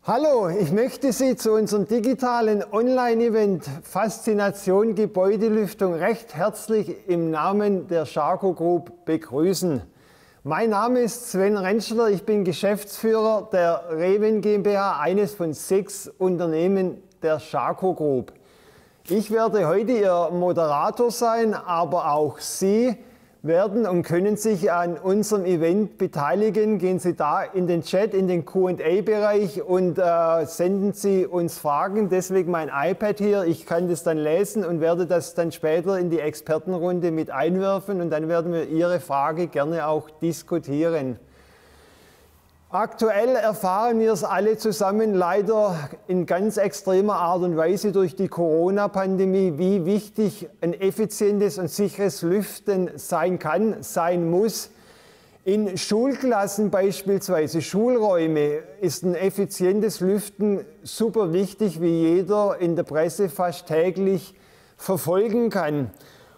Hallo, ich möchte Sie zu unserem digitalen Online-Event Faszination Gebäudelüftung recht herzlich im Namen der Schako Group begrüßen. Mein Name ist Sven Rentschler, ich bin Geschäftsführer der Reven GmbH, eines von 6 Unternehmen der Schako Group. Ich werde heute Ihr Moderator sein, aber auch Sie werden und können sich an unserem Event beteiligen. Gehen Sie da in den Chat, in den Q&A-Bereich und senden Sie uns Fragen. Deswegen mein iPad hier. Ich kann das dann lesen und werde das dann später in die Expertenrunde mit einwerfen und dann werden wir Ihre Frage gerne auch diskutieren. Aktuell erfahren wir es alle zusammen leider in ganz extremer Art und Weise durch die Corona-Pandemie, wie wichtig ein effizientes und sicheres Lüften sein kann, sein muss. In Schulklassen beispielsweise, Schulräume, ist ein effizientes Lüften super wichtig, wie jeder in der Presse fast täglich verfolgen kann.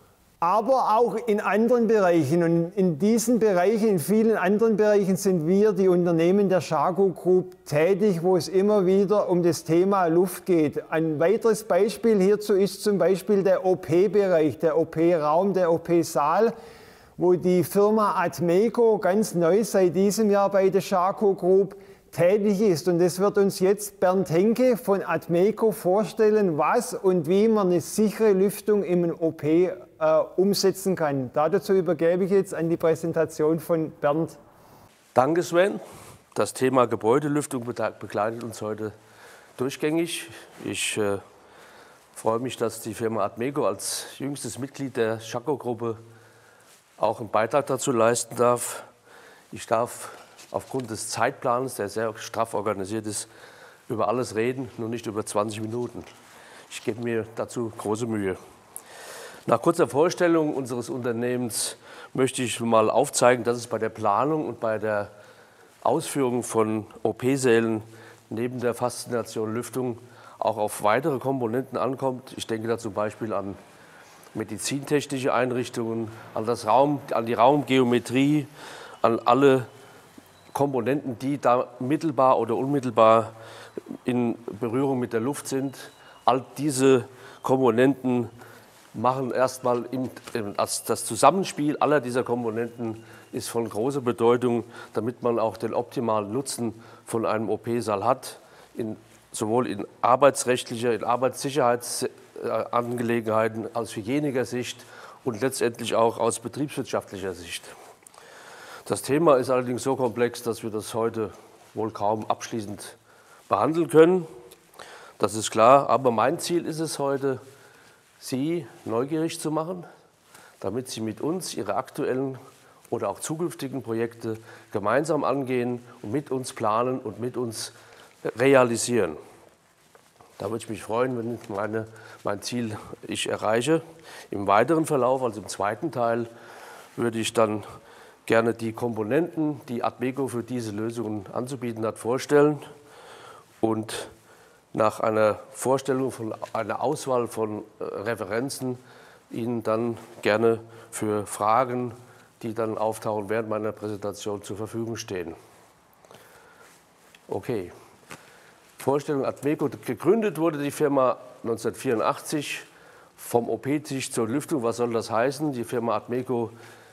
Aber auch in anderen Bereichen, und in diesen Bereichen, in vielen anderen Bereichen sind wir, die Unternehmen der Schako Group, tätig, wo es immer wieder um das Thema Luft geht. Ein weiteres Beispiel hierzu ist zum Beispiel der OP-Bereich, der OP-Raum, der OP-Saal, wo die Firma Admeco ganz neu seit diesem Jahr bei der Schako Group tätig ist. Und das wird uns jetzt Bernd Henke von Admeco vorstellen, was und wie man eine sichere Lüftung im OP umsetzen kann. Dazu übergebe ich jetzt an die Präsentation von Bernd. Danke Sven. Das Thema Gebäudelüftung begleitet uns heute durchgängig. Ich freue mich, dass die Firma Admeco als jüngstes Mitglied der Schako-Gruppe auch einen Beitrag dazu leisten darf. Ich darf aufgrund des Zeitplans, der sehr straff organisiert ist, über alles reden, nur nicht über 20 Minuten. Ich gebe mir dazu große Mühe. Nach kurzer Vorstellung unseres Unternehmens möchte ich mal aufzeigen, dass es bei der Planung und bei der Ausführung von OP-Sälen neben der Faszination Lüftung auch auf weitere Komponenten ankommt. Ich denke da zum Beispiel an medizintechnische Einrichtungen, an die Raumgeometrie, an alle Komponenten, die da mittelbar oder unmittelbar in Berührung mit der Luft sind. All diese Komponenten machen erstmal das Zusammenspiel aller dieser Komponenten ist von großer Bedeutung, damit man auch den optimalen Nutzen von einem OP-Saal hat, sowohl in arbeitsrechtlicher, in Arbeitssicherheitsangelegenheiten, aus Hygienikersicht und letztendlich auch aus betriebswirtschaftlicher Sicht. Das Thema ist allerdings so komplex, dass wir das heute wohl kaum abschließend behandeln können. Das ist klar, aber mein Ziel ist es heute, Sie neugierig zu machen, damit Sie mit uns Ihre aktuellen oder auch zukünftigen Projekte gemeinsam angehen und mit uns planen und mit uns realisieren. Da würde ich mich freuen, wenn mein Ziel ich erreiche. Im weiteren Verlauf, also im zweiten Teil, würde ich dann gerne die Komponenten, die Admeco für diese Lösungen anzubieten hat, vorstellen und nach einer Vorstellung von einer Auswahl von Referenzen Ihnen dann gerne für Fragen, die dann auftauchen während meiner Präsentation, zur Verfügung stehen. Okay. Vorstellung Admeco. Gegründet wurde die Firma 1984 vom OP-Tisch zur Lüftung. Was soll das heißen? Die Firma Admeco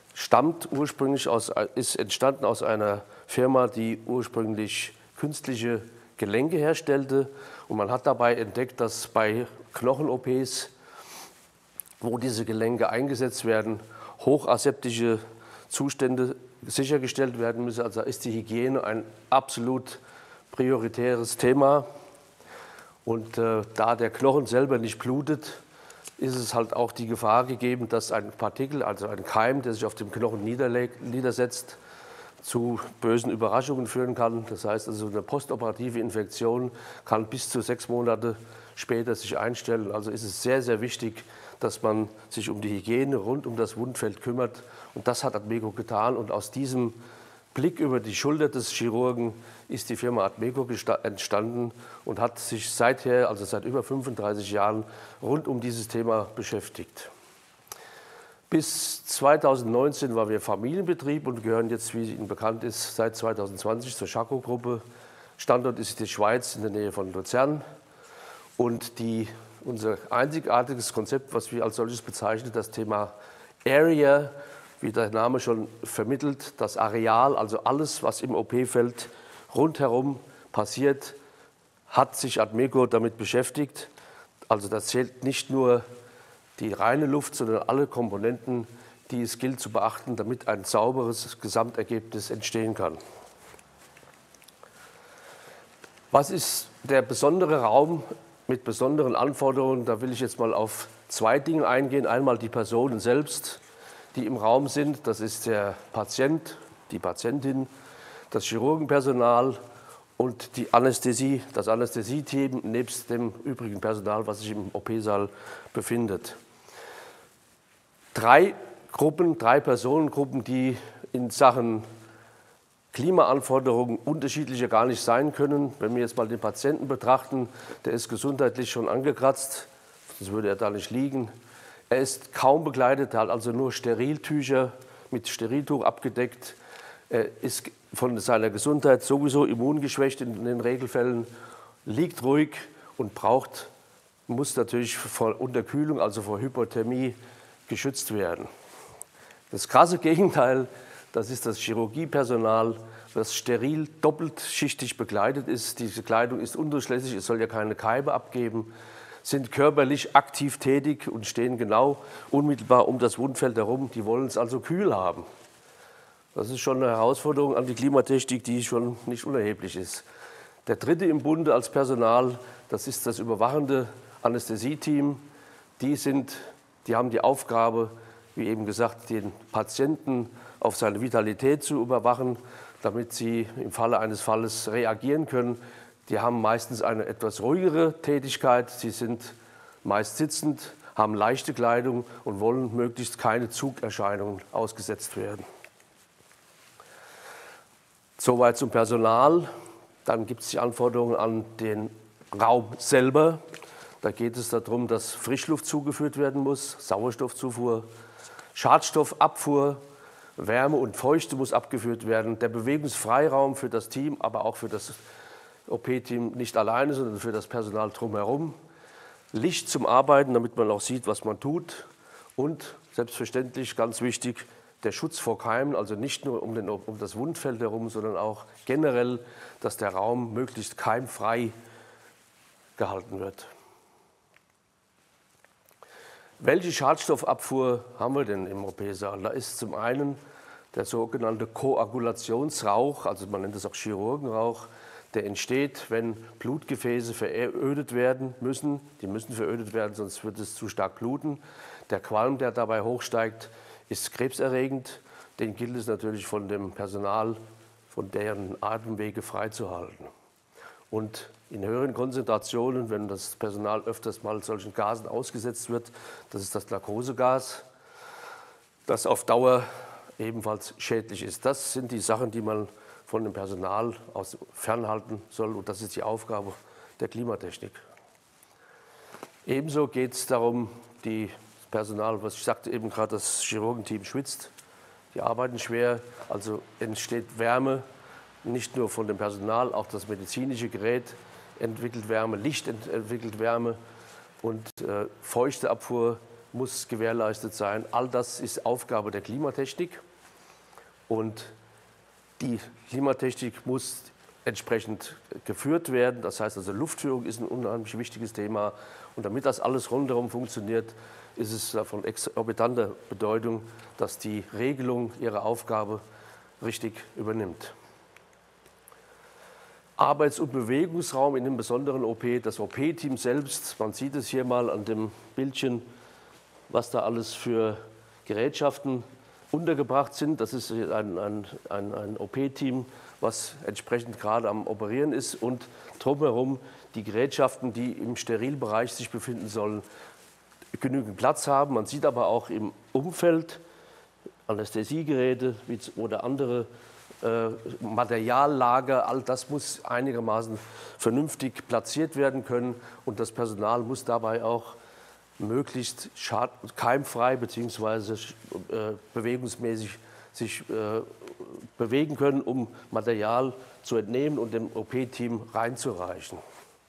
ist entstanden aus einer Firma, die ursprünglich künstliche Gelenke herstellte. Und man hat dabei entdeckt, dass bei Knochen-OPs, wo diese Gelenke eingesetzt werden, hocharseptische Zustände sichergestellt werden müssen. Also ist die Hygiene ein absolut prioritäres Thema. Und da der Knochen selber nicht blutet, ist es halt auch die Gefahr gegeben, dass ein Partikel, also ein Keim, der sich auf dem Knochen niedersetzt, zu bösen Überraschungen führen kann. Das heißt also, eine postoperative Infektion kann bis zu 6 Monate später sich einstellen. Also ist es sehr, sehr wichtig, dass man sich um die Hygiene rund um das Wundfeld kümmert. Und das hat Admeco getan. Und aus diesem Blick über die Schulter des Chirurgen ist die Firma Admeco entstanden und hat sich seither, also seit über 35 Jahren, rund um dieses Thema beschäftigt. Bis 2019 waren wir Familienbetrieb und gehören jetzt, wie Ihnen bekannt ist, seit 2020 zur Schako-Gruppe. Standort ist die Schweiz in der Nähe von Luzern. Und unser einzigartiges Konzept, was wir als solches bezeichnen, das Thema Area, wie der Name schon vermittelt, das Areal, also alles, was im OP-Feld rundherum passiert, hat sich Admeco damit beschäftigt. Also das zählt nicht nur die reine Luft, sondern alle Komponenten, die es gilt zu beachten, damit ein sauberes Gesamtergebnis entstehen kann. Was ist der besondere Raum mit besonderen Anforderungen? Da will ich jetzt mal auf zwei Dinge eingehen. Einmal die Personen selbst, die im Raum sind. Das ist der Patient, die Patientin, das Chirurgenpersonal und die Anästhesie, das Anästhesieteam nebst dem übrigen Personal, was sich im OP-Saal befindet. Drei Personengruppen, die in Sachen Klimaanforderungen unterschiedlicher gar nicht sein können. Wenn wir jetzt mal den Patienten betrachten, der ist gesundheitlich schon angekratzt, sonst würde er da nicht liegen. Er ist kaum bekleidet, hat also nur Steriltücher mit Steriltuch abgedeckt. Er ist von seiner Gesundheit sowieso immungeschwächt in den Regelfällen, liegt ruhig und muss natürlich vor Unterkühlung, also vor Hypothermie, geschützt werden. Das krasse Gegenteil, das ist das Chirurgiepersonal, das steril doppeltschichtig bekleidet ist. Diese Kleidung ist undurchlässig, es soll ja keine Keime abgeben, sind körperlich aktiv tätig und stehen genau unmittelbar um das Wundfeld herum. Die wollen es also kühl haben. Das ist schon eine Herausforderung an die Klimatechnik, die schon nicht unerheblich ist. Der dritte im Bunde als Personal, das ist das überwachende Anästhesieteam. Die haben die Aufgabe, wie eben gesagt, den Patienten auf seine Vitalität zu überwachen, damit sie im Falle eines Falles reagieren können. Die haben meistens eine etwas ruhigere Tätigkeit. Sie sind meist sitzend, haben leichte Kleidung und wollen möglichst keine Zugerscheinungen ausgesetzt werden. Soweit zum Personal. Dann gibt es die Anforderungen an den Raum selber. Da geht es darum, dass Frischluft zugeführt werden muss, Sauerstoffzufuhr, Schadstoffabfuhr, Wärme und Feuchte muss abgeführt werden. Der Bewegungsfreiraum für das Team, aber auch für das OP-Team nicht alleine, sondern für das Personal drumherum. Licht zum Arbeiten, damit man auch sieht, was man tut. Und selbstverständlich, ganz wichtig, der Schutz vor Keimen, also nicht nur um das Wundfeld herum, sondern auch generell, dass der Raum möglichst keimfrei gehalten wird. Welche Schadstoffabfuhr haben wir denn im OP-Saal? Da ist zum einen der sogenannte Koagulationsrauch, also man nennt es auch Chirurgenrauch, der entsteht, wenn Blutgefäße verödet werden müssen. Die müssen verödet werden, sonst wird es zu stark bluten. Der Qualm, der dabei hochsteigt, ist krebserregend. Den gilt es natürlich von dem Personal, von deren Atemwege freizuhalten. Und in höheren Konzentrationen, wenn das Personal öfters mal solchen Gasen ausgesetzt wird, das ist das Narkosegas, das auf Dauer ebenfalls schädlich ist. Das sind die Sachen, die man von dem Personal fernhalten soll, und das ist die Aufgabe der Klimatechnik. Ebenso geht es darum, das Personal, was ich sagte eben gerade, das Chirurgenteam schwitzt, die arbeiten schwer, also entsteht Wärme, nicht nur von dem Personal, auch das medizinische Gerät entwickelt Wärme, Licht entwickelt Wärme und feuchte Abfuhr muss gewährleistet sein. All das ist Aufgabe der Klimatechnik, und die Klimatechnik muss entsprechend geführt werden. Das heißt also, Luftführung ist ein unheimlich wichtiges Thema, und damit das alles rundherum funktioniert, ist es von exorbitanter Bedeutung, dass die Regelung ihre Aufgabe richtig übernimmt. Arbeits- und Bewegungsraum in dem besonderen OP, das OP-Team selbst, man sieht es hier mal an dem Bildchen, was da alles für Gerätschaften untergebracht sind. Das ist ein OP-Team, was entsprechend gerade am Operieren ist, und drumherum die Gerätschaften, die im Sterilbereich sich befinden sollen, genügend Platz haben. Man sieht aber auch im Umfeld Anästhesiegeräte oder andere Materiallager, all das muss einigermaßen vernünftig platziert werden können, und das Personal muss dabei auch möglichst keimfrei bzw. bewegungsmäßig sich bewegen können, um Material zu entnehmen und dem OP-Team reinzureichen.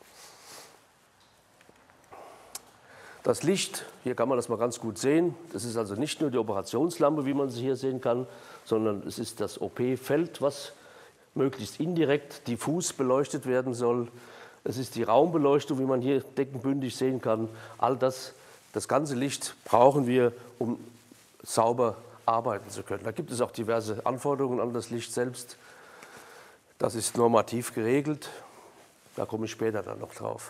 Das Licht, hier kann man das mal ganz gut sehen, das ist also nicht nur die Operationslampe, wie man sie hier sehen kann, sondern es ist das OP-Feld, was möglichst indirekt diffus beleuchtet werden soll. Es ist die Raumbeleuchtung, wie man hier deckenbündig sehen kann. All das, das ganze Licht brauchen wir, um sauber arbeiten zu können. Da gibt es auch diverse Anforderungen an das Licht selbst. Das ist normativ geregelt. Da komme ich später dann noch drauf.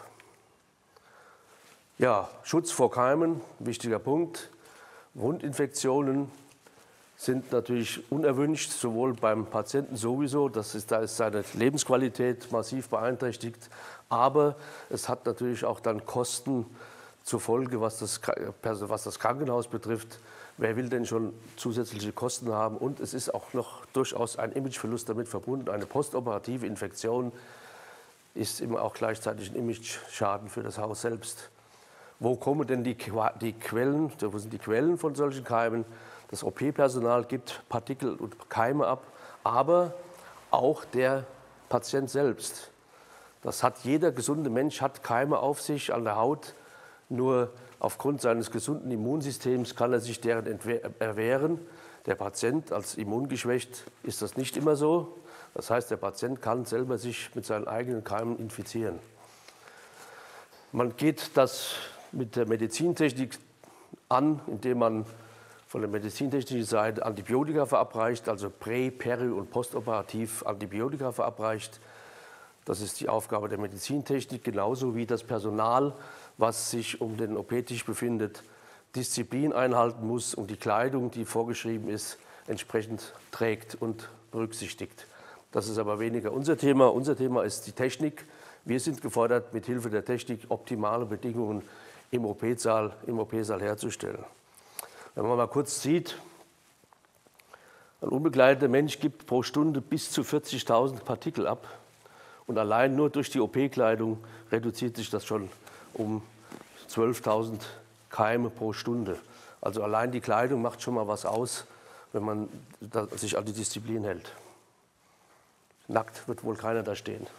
Ja, Schutz vor Keimen, wichtiger Punkt. Wundinfektionen sind natürlich unerwünscht, sowohl beim Patienten sowieso, da ist seine Lebensqualität massiv beeinträchtigt, aber es hat natürlich auch dann Kosten zur Folge, was das Krankenhaus betrifft. Wer will denn schon zusätzliche Kosten haben? Und es ist auch noch durchaus ein Imageverlust damit verbunden. Eine postoperative Infektion ist immer auch gleichzeitig ein Imageschaden für das Haus selbst. Wo kommen denn die Quellen, wo sind die Quellen von solchen Keimen? Das OP-Personal gibt Partikel und Keime ab, aber auch der Patient selbst. Das hat jeder gesunde Mensch, hat Keime auf sich, an der Haut. Nur aufgrund seines gesunden Immunsystems kann er sich deren erwehren. Der Patient als immungeschwächt ist das nicht immer so. Das heißt, der Patient kann selber sich mit seinen eigenen Keimen infizieren. Man geht das mit der Medizintechnik an, indem man von der medizintechnischen Seite Antibiotika verabreicht, also prä-, peri- und postoperativ Antibiotika verabreicht. Das ist die Aufgabe der Medizintechnik, genauso wie das Personal, was sich um den OP-Tisch befindet, Disziplin einhalten muss und die Kleidung, die vorgeschrieben ist, entsprechend trägt und berücksichtigt. Das ist aber weniger unser Thema. Unser Thema ist die Technik. Wir sind gefordert, mit Hilfe der Technik optimale Bedingungen im OP-Saal herzustellen. Wenn man mal kurz sieht, ein unbegleiteter Mensch gibt pro Stunde bis zu 40.000 Partikel ab. Und allein nur durch die OP-Kleidung reduziert sich das schon um 12.000 Keime pro Stunde. Also allein die Kleidung macht schon mal was aus, wenn man sich an die Disziplin hält. Nackt wird wohl keiner da stehen.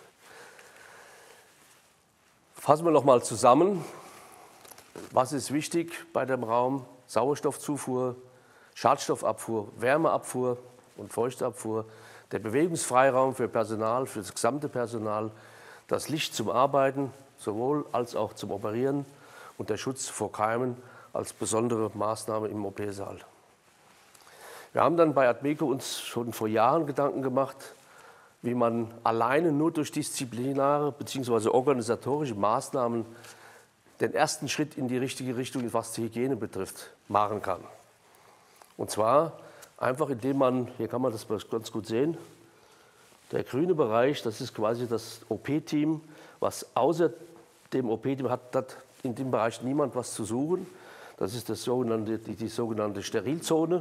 Fassen wir noch mal zusammen. Was ist wichtig bei dem Raum? Sauerstoffzufuhr, Schadstoffabfuhr, Wärmeabfuhr und Feuchteabfuhr, der Bewegungsfreiraum für Personal, für das gesamte Personal, das Licht zum Arbeiten, sowohl als auch zum Operieren und der Schutz vor Keimen als besondere Maßnahme im OP-Saal. Wir haben dann bei Admeco uns schon vor Jahren Gedanken gemacht, wie man alleine nur durch disziplinäre bzw. organisatorische Maßnahmen den ersten Schritt in die richtige Richtung, was die Hygiene betrifft, machen kann. Und zwar einfach, indem man, hier kann man das ganz gut sehen, der grüne Bereich, das ist quasi das OP-Team, was außer dem OP-Team hat in dem Bereich niemand was zu suchen. Das ist die sogenannte Sterilzone.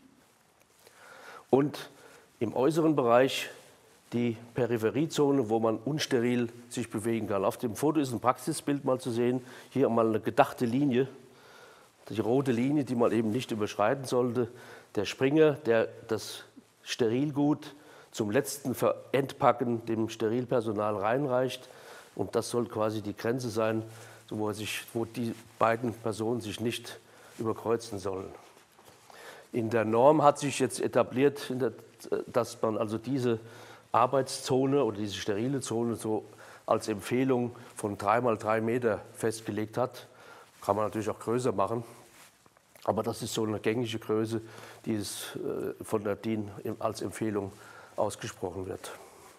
Und im äußeren Bereich die Peripheriezone, wo man unsteril sich bewegen kann. Auf dem Foto ist ein Praxisbild mal zu sehen. Hier mal eine gedachte Linie, die rote Linie, die man eben nicht überschreiten sollte. Der Springer, der das Sterilgut zum letzten Entpacken dem Sterilpersonal reinreicht. Und das soll quasi die Grenze sein, wo die beiden Personen sich nicht überkreuzen sollen. In der Norm hat sich jetzt etabliert, dass man also diese Arbeitszone oder diese sterile Zone so als Empfehlung von 3 mal 3 Meter festgelegt hat. Kann man natürlich auch größer machen, aber das ist so eine gängige Größe, die es von der DIN als Empfehlung ausgesprochen wird.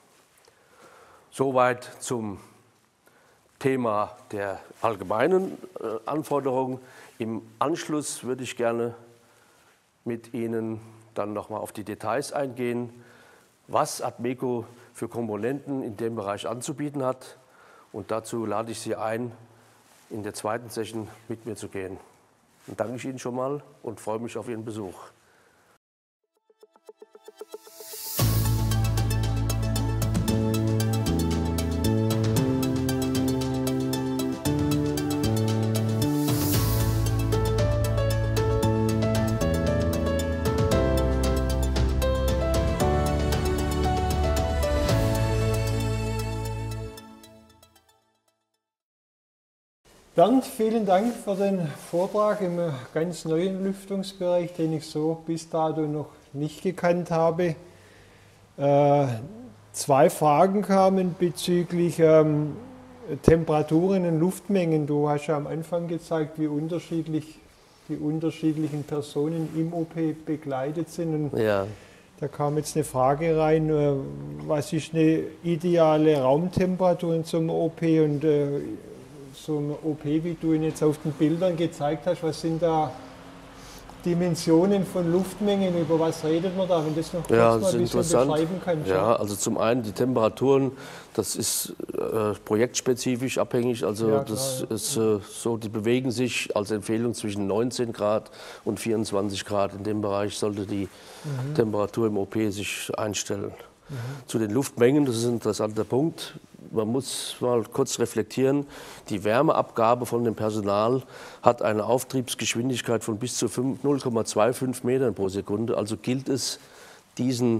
Soweit zum Thema der allgemeinen Anforderungen. Im Anschluss würde ich gerne mit Ihnen dann nochmal auf die Details eingehen, was Admeco für Komponenten in dem Bereich anzubieten hat. Und dazu lade ich Sie ein, in der zweiten Session mit mir zu gehen. Dann danke ich Ihnen schon mal und freue mich auf Ihren Besuch. Bernd, vielen Dank für den Vortrag im ganz neuen Lüftungsbereich, den ich so bis dato noch nicht gekannt habe. Zwei Fragen kamen bezüglich Temperaturen und Luftmengen. Du hast ja am Anfang gezeigt, wie unterschiedlich die unterschiedlichen Personen im OP begleitet sind. Und Ja. da kam jetzt eine Frage rein, was ist eine ideale Raumtemperatur in so einem OP und so einem OP, wie du ihn jetzt auf den Bildern gezeigt hast, was sind da Dimensionen von Luftmengen, über was redet man da, wenn das noch kurz Ja, mal das ein ist bisschen interessant. beschreiben kannst? Ja, also zum einen die Temperaturen, das ist projektspezifisch abhängig, also Ja, klar, das ja. ist so, die bewegen sich als Empfehlung zwischen 19 Grad und 24 Grad. In dem Bereich sollte die Temperatur im OP sich einstellen. Zu den Luftmengen, das ist ein interessanter Punkt. Man muss mal kurz reflektieren, die Wärmeabgabe von dem Personal hat eine Auftriebsgeschwindigkeit von bis zu 0,25 Metern pro Sekunde. Also gilt es, dieser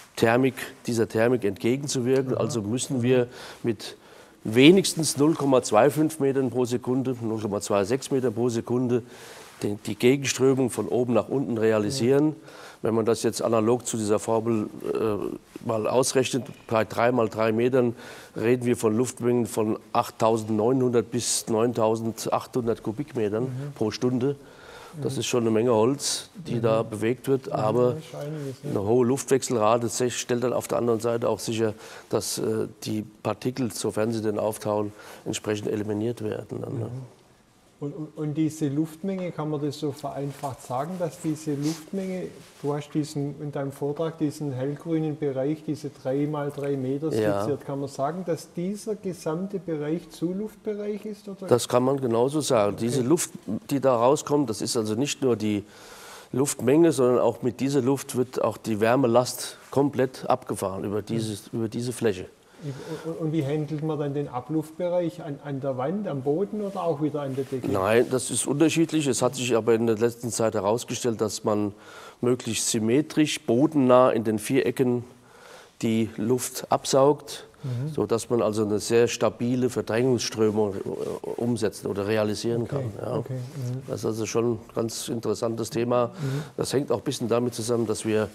Thermik entgegenzuwirken. Also müssen wir mit wenigstens 0,25 Metern pro Sekunde, 0,26 Meter pro Sekunde die Gegenströmung von oben nach unten realisieren. Wenn man das jetzt analog zu dieser Formel mal ausrechnet, bei 3 mal 3 Metern reden wir von Luftmengen von 8.900 bis 9.800 Kubikmetern pro Stunde. Das ist schon eine Menge Holz, die da bewegt wird, aber eine hohe Luftwechselrate stellt dann auf der anderen Seite auch sicher, dass die Partikel, sofern sie denn auftauchen, entsprechend eliminiert werden. Dann, ne? Und diese Luftmenge, kann man das so vereinfacht sagen, dass diese Luftmenge, du hast in deinem Vortrag diesen hellgrünen Bereich, diese 3 mal 3 Meter skizziert, kann man sagen, dass dieser gesamte Bereich Zuluftbereich ist? Oder? Das kann man genauso sagen. Okay. Diese Luft, die da rauskommt, das ist also nicht nur die Luftmenge, sondern auch mit dieser Luft wird auch die Wärmelast komplett abgefahren über diese Fläche. Und wie handelt man dann den Abluftbereich? An der Wand, am Boden oder auch wieder an der Decke? Nein, das ist unterschiedlich. Es hat sich aber in der letzten Zeit herausgestellt, dass man möglichst symmetrisch, bodennah in den 4 Ecken die Luft absaugt, sodass man also eine sehr stabile Verdrängungsströmung umsetzen oder realisieren kann. Ja. Okay. Das ist also schon ein ganz interessantes Thema. Das hängt auch ein bisschen damit zusammen, dass wir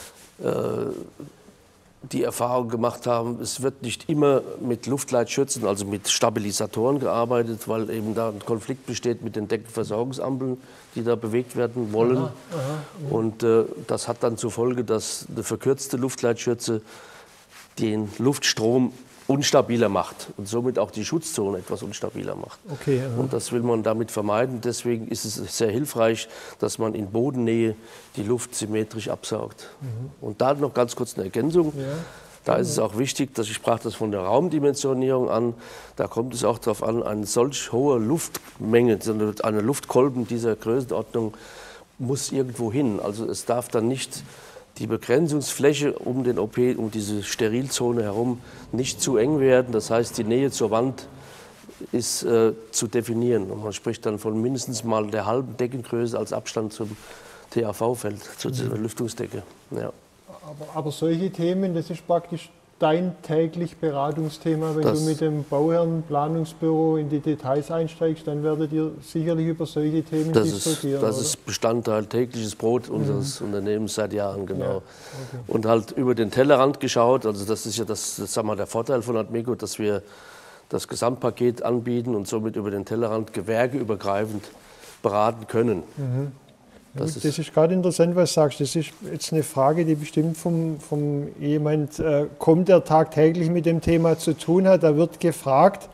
die Erfahrung gemacht haben, es wird nicht immer mit Luftleitschützen, also mit Stabilisatoren gearbeitet, weil eben da ein Konflikt besteht mit den Deckenversorgungsampeln, die da bewegt werden wollen. Und das hat dann zur Folge, dass eine verkürzte Luftleitschütze den Luftstrom unstabiler macht und somit auch die Schutzzone etwas unstabiler macht. Okay, und das will man damit vermeiden. Deswegen ist es sehr hilfreich, dass man in Bodennähe die Luft symmetrisch absaugt. Und da noch ganz kurz eine Ergänzung. Ja. Da ist es auch wichtig, dass ich sprach das von der Raumdimensionierung an. Da kommt es auch darauf an, eine solch hohe Luftmenge, eine Luftkolben dieser Größenordnung muss irgendwo hin. Also es darf dann nicht die Begrenzungsfläche um den OP, um diese Sterilzone herum nicht zu eng werden. Das heißt, die Nähe zur Wand ist zu definieren. Und man spricht dann von mindestens mal der halben Deckengröße als Abstand zum THV-Feld, zur Lüftungsdecke. Ja. Aber solche Themen, das ist praktisch dein täglich Beratungsthema. Wenn du mit dem Bauherrn, Planungsbüro in die Details einsteigst, dann werdet ihr sicherlich über solche Themen diskutieren. Das ist Bestandteil, tägliches Brot unseres Unternehmens seit Jahren, genau. Ja, okay. Und halt über den Tellerrand geschaut, also das ist ja sagen wir, der Vorteil von Admeco, dass wir das Gesamtpaket anbieten und somit über den Tellerrand gewerkeübergreifend beraten können. Das ist gerade interessant, was du sagst. Das ist jetzt eine Frage, die bestimmt vom jemand kommt, der tagtäglich mit dem Thema zu tun hat. Da wird gefragt,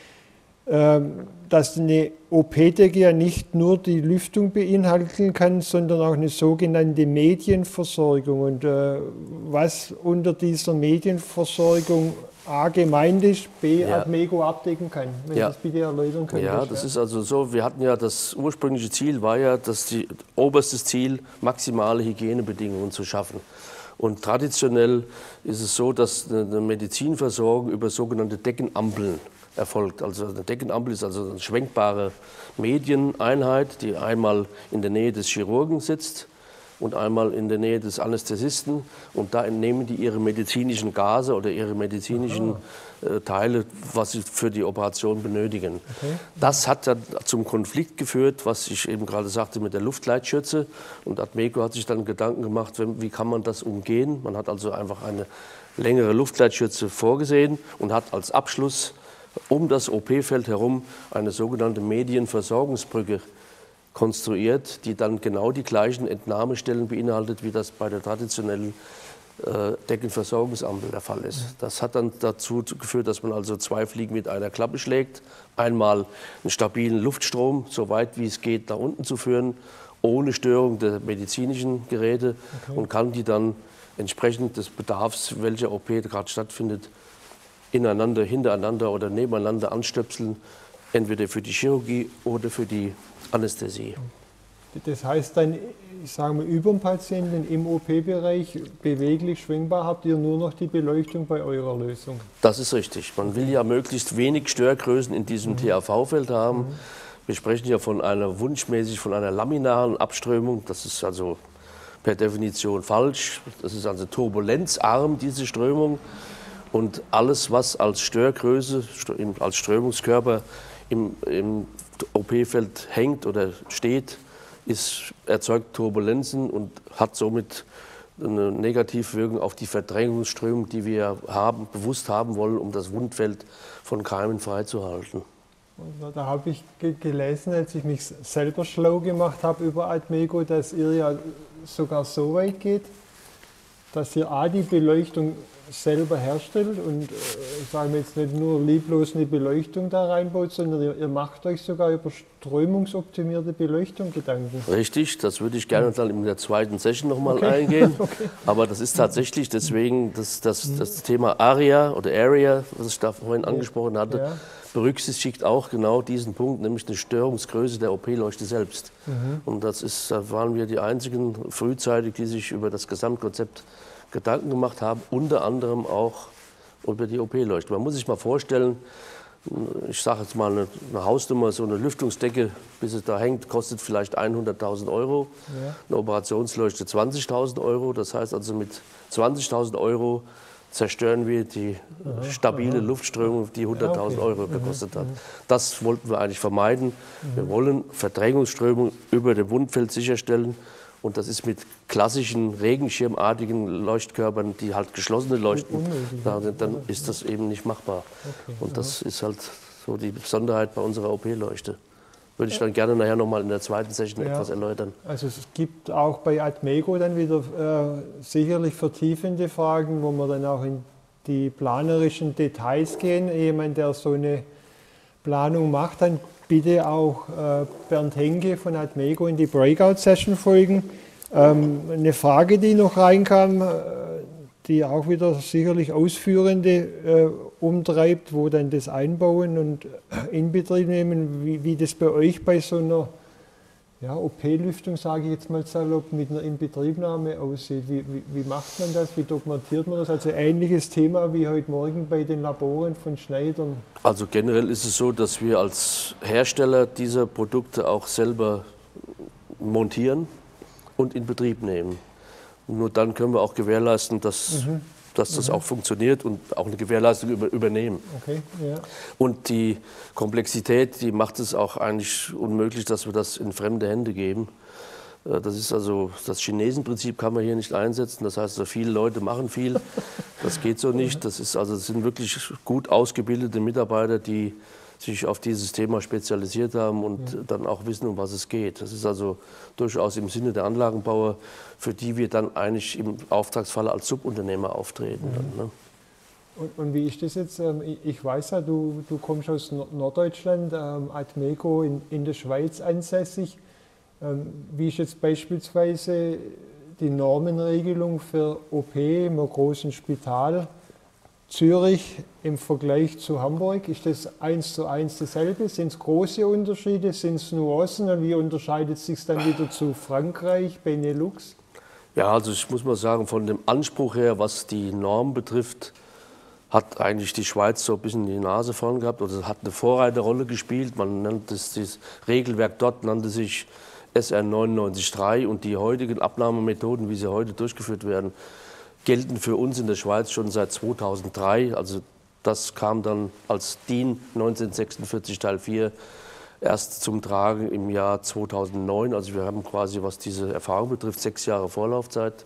dass eine OP-Decke ja nicht nur die Lüftung beinhalten kann, sondern auch eine sogenannte Medienversorgung. Und was unter dieser Medienversorgung A gemeint ist, B Admeco abdecken kann. Wenn du das bitte erläutern könntest. Ja, das ist also so, wir hatten ja das ursprüngliche Ziel war ja, oberstes Ziel, maximale Hygienebedingungen zu schaffen. Und traditionell ist es so, dass eine Medizinversorgung über sogenannte Deckenampeln erfolgt. Also eine Deckenampel ist also eine schwenkbare Medieneinheit, die einmal in der Nähe des Chirurgen sitzt, und einmal in der Nähe des Anästhesisten. Und da entnehmen die ihre medizinischen Gase oder ihre medizinischen Teile, was sie für die Operation benötigen. Okay. Das hat dann zum Konflikt geführt, was ich eben gerade sagte mit der Luftleitschürze. Und Atmeco hat sich dann Gedanken gemacht, wie kann man das umgehen. Man hat also einfach eine längere Luftleitschürze vorgesehen und hat als Abschluss um das OP-Feld herum eine sogenannte Medienversorgungsbrücke konstruiert, die dann genau die gleichen Entnahmestellen beinhaltet, wie das bei der traditionellen Deckenversorgungsampel der Fall ist. Das hat dann dazu geführt, dass man also 2 Fliegen mit einer Klappe schlägt. Einmal einen stabilen Luftstrom, so weit wie es geht, nach unten zu führen, ohne Störung der medizinischen Geräte, und kann die dann entsprechend des Bedarfs, welcher OP gerade stattfindet, ineinander, hintereinander oder nebeneinander anstöpseln, entweder für die Chirurgie oder für die Anästhesie. Das heißt dann, ich sage mal, über dem Patienten im OP-Bereich beweglich schwingbar, habt ihr nur noch die Beleuchtung bei eurer Lösung? Das ist richtig. Man will ja möglichst wenig Störgrößen in diesem THV-Feld haben. Wir sprechen ja von einer wunschmäßig von einer laminaren Abströmung. Das ist also per Definition falsch. Das ist also turbulenzarm, diese Strömung. Und alles, was als Störgröße, als Strömungskörper im OP-Feld hängt oder steht, erzeugt Turbulenzen und hat somit eine Negativwirkung auf die Verdrängungsströmung, die wir bewusst haben wollen, um das Wundfeld von Keimen freizuhalten. Da habe ich gelesen, als ich mich selber schlau gemacht habe über Atmeco, dass ihr ja sogar so weit geht, dass ihr die Beleuchtung selber herstellt und sagen wir jetzt nicht nur lieblos eine Beleuchtung da reinbaut, sondern ihr macht euch sogar über strömungsoptimierte Beleuchtung Gedanken. Richtig, das würde ich gerne dann in der zweiten Session nochmal eingehen. Okay. Aber das ist tatsächlich deswegen das Thema ARIA oder Area, was ich da vorhin angesprochen hatte, berücksichtigt auch genau diesen Punkt, nämlich die Störungsgröße der OP-Leuchte selbst. Und da waren wir die einzigen frühzeitig, die sich über das Gesamtkonzept Gedanken gemacht haben, unter anderem auch über die OP-Leuchte. Man muss sich mal vorstellen, ich sage jetzt mal eine Hausnummer, so eine Lüftungsdecke, bis es da hängt, kostet vielleicht 100.000 €. Ja. Eine Operationsleuchte 20.000 €. Das heißt also, mit 20.000 € zerstören wir die stabile Luftströmung, die 100.000 € gekostet hat. Das wollten wir eigentlich vermeiden. Wir wollen Verdrängungsströmung über dem Wundfeld sicherstellen. Und das ist mit klassischen regenschirmartigen Leuchtkörpern, die halt geschlossene leuchten, dann ist das eben nicht machbar. Okay, und das ist halt so die Besonderheit bei unserer OP-Leuchte. Würde ich dann gerne nachher nochmal in der zweiten Session etwas erläutern. Also es gibt auch bei Atmeco dann wieder sicherlich vertiefende Fragen, wo wir dann auch in die planerischen Details gehen. Jemand, der so eine Planung macht, dann bitte auch Bernd Henke von Atmeco in die Breakout-Session folgen. Eine Frage, die noch reinkam, die auch wieder sicherlich Ausführende umtreibt, wo dann das Einbauen und Inbetrieb nehmen, wie das bei euch bei so einer OP-Lüftung, sage ich jetzt mal salopp, mit einer Inbetriebnahme aussieht. Wie macht man das? Wie dokumentiert man das? Also ähnliches Thema wie heute Morgen bei den Laboren von Schneidern. Also generell ist es so, dass wir als Hersteller dieser Produkte auch selber montieren und in Betrieb nehmen. Nur dann können wir auch gewährleisten, dass das auch funktioniert und auch eine Gewährleistung übernehmen. Okay, ja. Und die Komplexität, die macht es auch eigentlich unmöglich, dass wir das in fremde Hände geben. Das ist also, das Chinesenprinzip kann man hier nicht einsetzen. Das heißt, so viele Leute machen viel. Das geht so nicht. Das sind wirklich gut ausgebildete Mitarbeiter, die sich auf dieses Thema spezialisiert haben und dann auch wissen, um was es geht. Das ist also durchaus im Sinne der Anlagenbauer, für die wir dann eigentlich im Auftragsfall als Subunternehmer auftreten. Dann, ne? Und wie ist das jetzt? Ich weiß ja, du kommst aus Norddeutschland, Atmeco in der Schweiz ansässig. Wie ist jetzt beispielsweise die Normenregelung für OP im großen Spital Zürich im Vergleich zu Hamburg? Ist das 1:1 dasselbe? Sind es große Unterschiede? Sind es Nuancen? Und wie unterscheidet es sich dann wieder zu Frankreich, Benelux? Ja, also ich muss mal sagen, von dem Anspruch her, was die Norm betrifft, hat eigentlich die Schweiz so ein bisschen die Nase vorn gehabt oder hat eine Vorreiterrolle gespielt. Man nennt das Regelwerk dort nannte sich SR 99.3 und die heutigen Abnahmemethoden, wie sie heute durchgeführt werden, gelten für uns in der Schweiz schon seit 2003. Also das kam dann als DIN 1946 Teil 4 erst zum Tragen im Jahr 2009. Also wir haben quasi, was diese Erfahrung betrifft, 6 Jahre Vorlaufzeit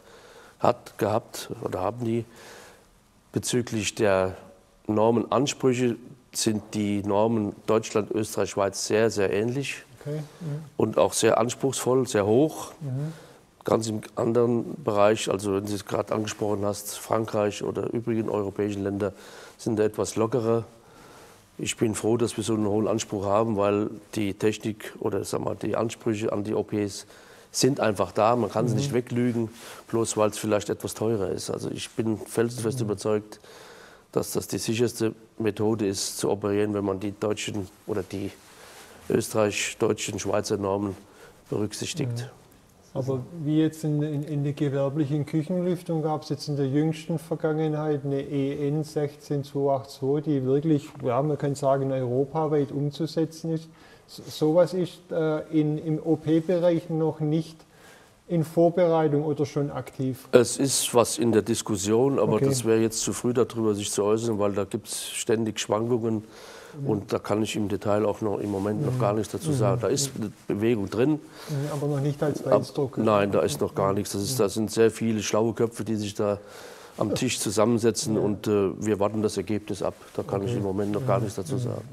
haben die. Bezüglich der Normenansprüche sind die Normen Deutschland, Österreich, Schweiz sehr, sehr ähnlich. Okay. Und auch sehr anspruchsvoll, sehr hoch. Ganz im anderen Bereich, also wenn du es gerade angesprochen hast, Frankreich oder übrigen europäischen Länder sind da etwas lockerer. Ich bin froh, dass wir so einen hohen Anspruch haben, weil die Technik oder die Ansprüche an die OPs sind einfach da. Man kann sie nicht weglügen, bloß weil es vielleicht etwas teurer ist. Also ich bin felsenfest überzeugt, dass das die sicherste Methode ist, zu operieren, wenn man die deutschen oder die österreich-deutschen Schweizer Normen berücksichtigt. Aber wie jetzt in der gewerblichen Küchenlüftung gab es jetzt in der jüngsten Vergangenheit eine EN 16282, die wirklich, ja, man kann sagen, europaweit umzusetzen ist. Sowas ist im OP-Bereich noch nicht in Vorbereitung oder schon aktiv? Es ist was in der Diskussion, aber das wäre jetzt zu früh darüber sich zu äußern, weil da gibt es ständig Schwankungen. Und da kann ich im Detail auch noch im Moment noch gar nichts dazu sagen. Da ist eine Bewegung drin. Aber noch nicht als Reizdruck? Nein, da ist noch gar nichts. Da sind sehr viele schlaue Köpfe, die sich da am Tisch zusammensetzen und wir warten das Ergebnis ab. Da kann ich im Moment noch gar nichts dazu sagen.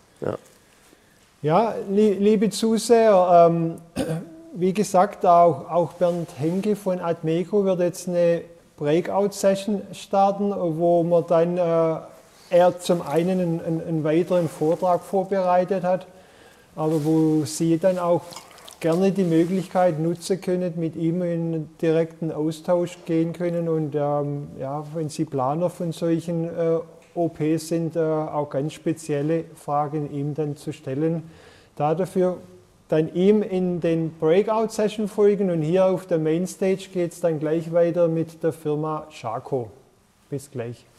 Ja, liebe Zuseher, wie gesagt, auch Bernd Henke von Admeco wird jetzt eine Breakout-Session starten, wo man dann er zum einen einen weiteren Vortrag vorbereitet hat, aber wo Sie dann auch gerne die Möglichkeit nutzen können, mit ihm in einen direkten Austausch gehen können und ja, wenn Sie Planer von solchen OPs sind, auch ganz spezielle Fragen ihm dann zu stellen. Dafür dann ihm in den Breakout-Session folgen und hier auf der Mainstage geht es dann gleich weiter mit der Firma Schaco. Bis gleich.